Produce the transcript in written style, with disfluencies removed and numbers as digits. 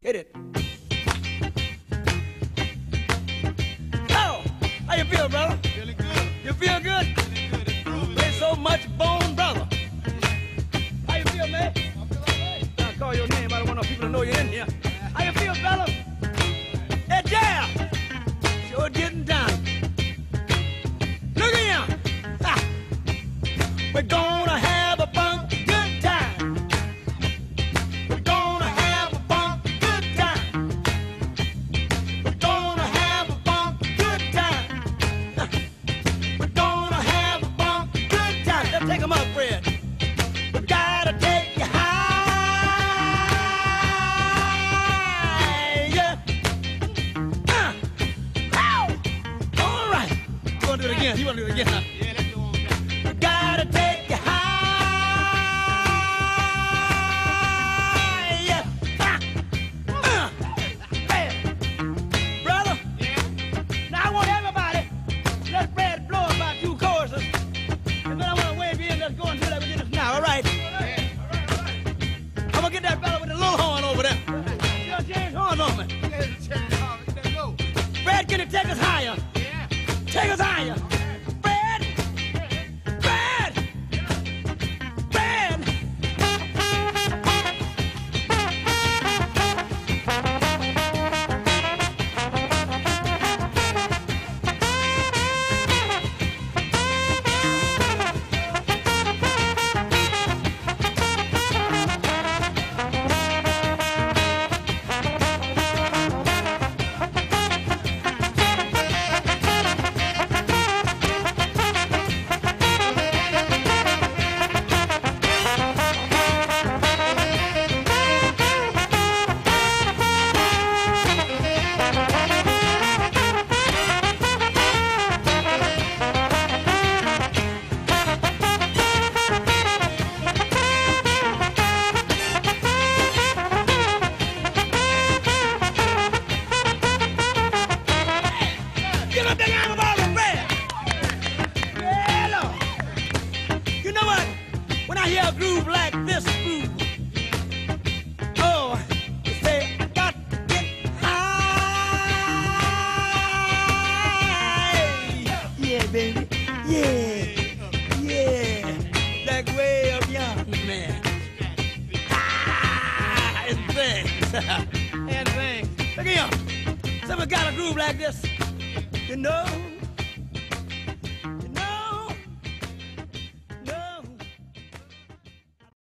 Hit it. Oh, how you feel, brother? Feeling good. You feel good? Feeling good. It's groovy. Play so much bone, brother. How you feel, man? I feel all right. I call your name. I don't want no people to know you're in here. How you feel, fella? Hey, Jam! Sure getting done. Look at him. Ha. We're gonna have a funky good time. We're gonna have a funky good time. We're gonna have a funky good time. Ha. We're gonna have a funky good time. Let's take 'em up, Fred. We gotta take you higher. Ow! All right. You wanna do it again? You wanna do it again, huh? Yeah, let's go on back. We gotta take you higher. Ha! Hey, brother. Yeah. Now I want everybody. Let Fred blow about 2 choruses. And then I want to wave you in. Let's go and do that. We get this now. All right. Yeah. All right. I'm gonna get that fella with the little horn over there. Your James Horn on me. Yeah, let's check it out. Let's go. Fred, can you take us higher? Yeah. Take us higher. Fred! Fred! Fred! Give up the hammer ball of Fred! Yeah, Lord. You know what? When I hear a groove like this groove, oh, you say, I got to get high. Yeah, baby. Yeah. Yeah. Like way up young, man. Ah, and things. And things. Look at him. Someone got a groove like this. You know,